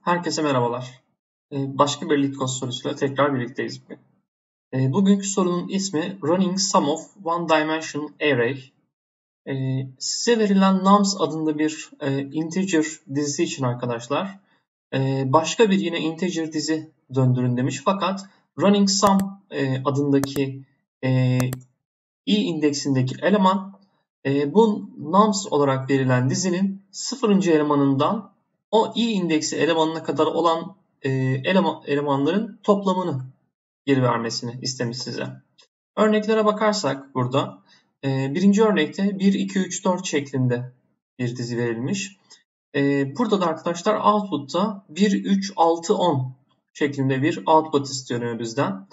Herkese merhabalar. Başka bir LeetCode sorusuyla tekrar birlikteyiz bugün. Bugünkü sorunun ismi Running Sum of One Dimensional Array. Size verilen nums adında bir integer dizisi için arkadaşlar başka bir yine integer dizi döndürün demiş. Fakat Running Sum adındaki i indeksindeki eleman bu nums olarak verilen dizinin 0. elemanından o i indeksi elemanına kadar olan elemanların toplamını geri vermesini istemiş size. Örneklere bakarsak burada birinci örnekte 1, 2, 3, 4 şeklinde bir dizi verilmiş. Burada da arkadaşlar output'ta 1, 3, 6, 10 şeklinde bir output istiyor bizden.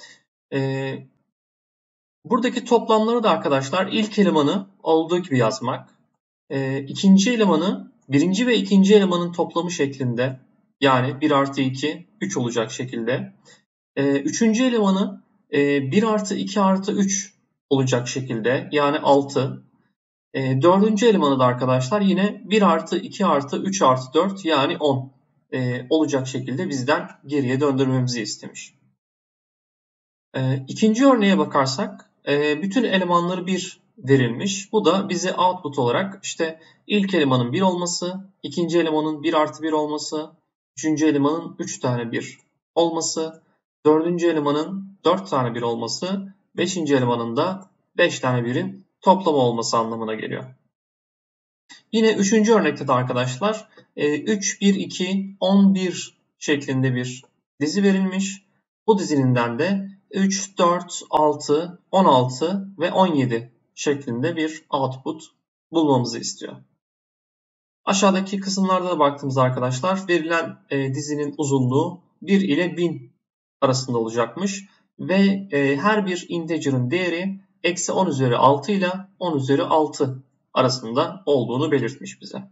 Buradaki toplamları da arkadaşlar ilk elemanı olduğu gibi yazmak. İkinci elemanı birinci ve ikinci elemanın toplamı şeklinde, yani 1 artı 2 3 olacak şekilde. Üçüncü elemanı 1 artı 2 artı 3 olacak şekilde, yani 6. Dördüncü elemanı da arkadaşlar yine 1 artı 2 artı 3 artı 4 yani 10 olacak şekilde bizden geriye döndürmemizi istemiş. İkinci örneğe bakarsak bütün elemanları 1 verilmiş. Bu da bize output olarak işte ilk elemanın 1 olması, ikinci elemanın 1 artı 1 olması, üçüncü elemanın 3 tane 1 olması, dördüncü elemanın 4 tane 1 olması, beşinci elemanın da 5 tane 1'in toplamı olması anlamına geliyor. Yine üçüncü örnekte de arkadaşlar 3, 1, 2, 11 şeklinde bir dizi verilmiş. Bu dizilinden de 3, 4, 6, 16 ve 17 şeklinde bir output bulmamızı istiyor. Aşağıdaki kısımlarda da baktığımızda arkadaşlar verilen dizinin uzunluğu 1 ile 1000 arasında olacakmış. Ve her bir integer'ın değeri eksi 10 üzeri 6 ile 10 üzeri 6 arasında olduğunu belirtmiş bize.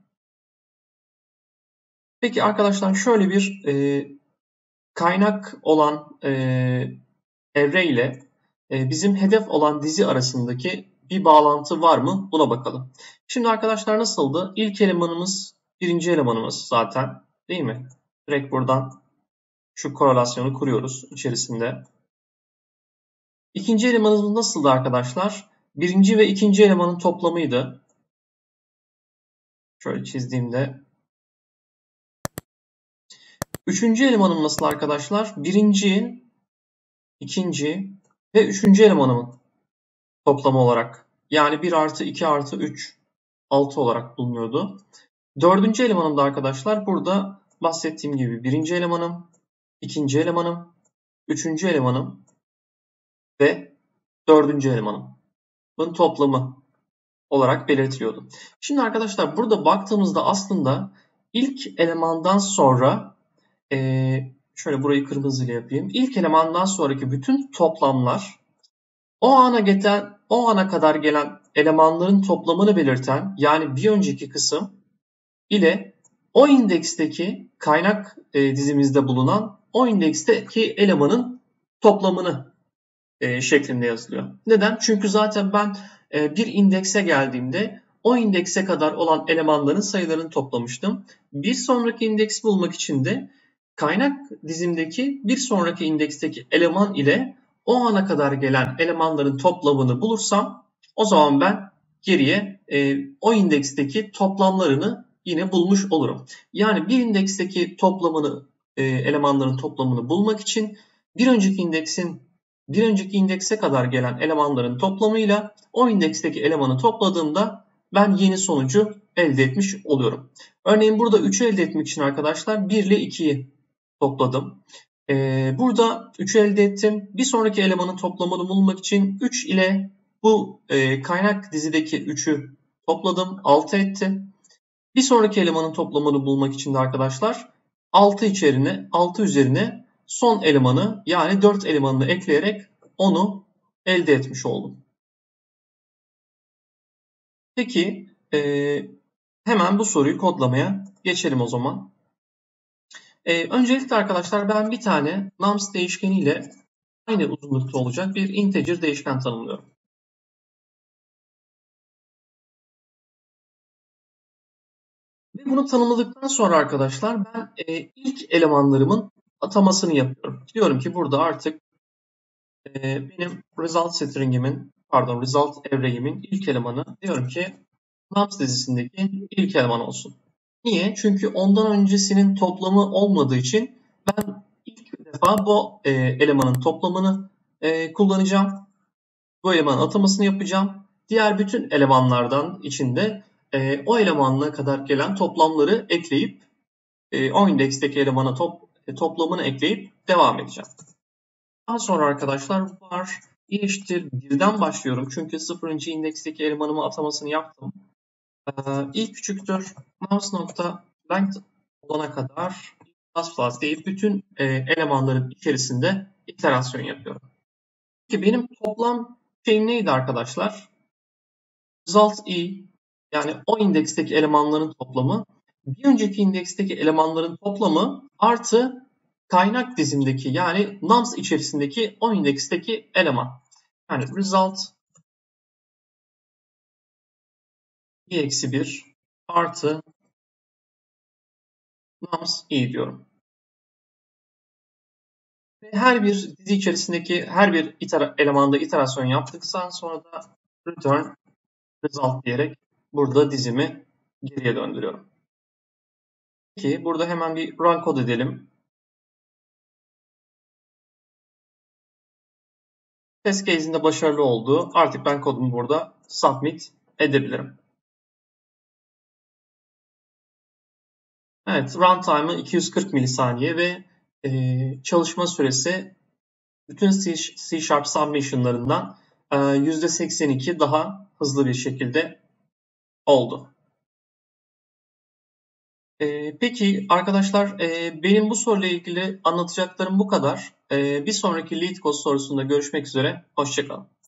Peki arkadaşlar şöyle bir kaynak olan array ile bizim hedef olan dizi arasındaki bir bağlantı var mı? Buna bakalım. Şimdi arkadaşlar nasıldı? İlk elemanımız birinci elemanımız zaten, değil mi? Direkt buradan şu korelasyonu kuruyoruz içerisinde. İkinci elemanımız nasıldı arkadaşlar? Birinci ve ikinci elemanın toplamıydı. Şöyle çizdiğimde. Üçüncü elemanım nasıl arkadaşlar? Birinci, ikinci ve üçüncü elemanımın toplamı olarak. Yani 1 artı 2 artı 3, 6 olarak bulunuyordu. Dördüncü elemanım da arkadaşlar burada bahsettiğim gibi birinci elemanım, ikinci elemanım, üçüncü elemanım ve dördüncü elemanım. Bunun toplamı olarak belirtiliyordu. Şimdi arkadaşlar burada baktığımızda aslında ilk elemandan sonra şöyle burayı kırmızıyla yapayım. İlk elemandan sonraki bütün toplamlar o ana kadar gelen elemanların toplamını belirten, yani bir önceki kısım ile o indeksteki kaynak dizimizde bulunan o indeksteki elemanın toplamını şeklinde yazılıyor. Neden? Çünkü zaten ben bir indekse geldiğimde o indekse kadar olan elemanların sayılarını toplamıştım. Bir sonraki indeksi bulmak için de kaynak dizimdeki bir sonraki indeksteki eleman ile o ana kadar gelen elemanların toplamını bulursam o zaman ben geriye o indeksteki toplamlarını yine bulmuş olurum. Yani bir indeksteki elemanların toplamını bulmak için bir önceki indekse kadar gelen elemanların toplamıyla o indeksteki elemanı topladığımda ben yeni sonucu elde etmiş oluyorum. Örneğin burada 3'ü elde etmek için arkadaşlar 1 ile 2'yi topladım. Burada 3'ü elde ettim. Bir sonraki elemanın toplamını bulmak için 3 ile bu kaynak dizideki 3'ü topladım. 6 etti. Bir sonraki elemanın toplamını bulmak için de arkadaşlar 6 üzerine son elemanı, yani 4 elemanını ekleyerek onu elde etmiş oldum. Peki hemen bu soruyu kodlamaya geçelim o zaman. Öncelikle arkadaşlar ben bir tane nums değişkeni ile aynı uzunlukta olacak bir integer değişken tanımlıyorum. Ve bunu tanımladıktan sonra arkadaşlar ben ilk elemanlarımın atamasını yapıyorum. Diyorum ki burada artık benim result evreğimin ilk elemanı diyorum ki nums dizisindeki ilk eleman olsun. Niye? Çünkü ondan öncesinin toplamı olmadığı için ben ilk defa bu elemanın toplamını kullanacağım. Bu elemanın atamasını yapacağım. Diğer bütün elemanlardan içinde o elemanına kadar gelen toplamları ekleyip o indeksteki elemana toplamını ekleyip devam edeceğim. Daha sonra arkadaşlar var eşittir 1'den başlıyorum. Çünkü 0. indeksteki elemanımı atamasını yaptım. İlk küçüktür mouse.length olana kadar plus deyip bütün elemanların içerisinde iterasyon yapıyorum. Peki benim toplam şeyim neydi arkadaşlar? Result i yani o indeksteki elemanların toplamı bir önceki indeksteki elemanların toplamı artı kaynak dizimdeki yani nums içerisindeki o indeksteki eleman. Yani result i-1 artı nums i diyorum. Ve her bir dizi içerisindeki her bir elemanda iterasyon yaptıktan sonra da return result diyerek burada dizimi geriye döndürüyorum. Peki burada hemen bir run kod edelim. Test case'inde başarılı oldu. Artık ben kodumu burada submit edebilirim. Evet, runtime'ı 240 milisaniye ve çalışma süresi bütün C# submission'larından %82 daha hızlı bir şekilde oldu. Peki arkadaşlar benim bu soruyla ilgili anlatacaklarım bu kadar. Bir sonraki LeetCode sorusunda görüşmek üzere. Hoşça kalın.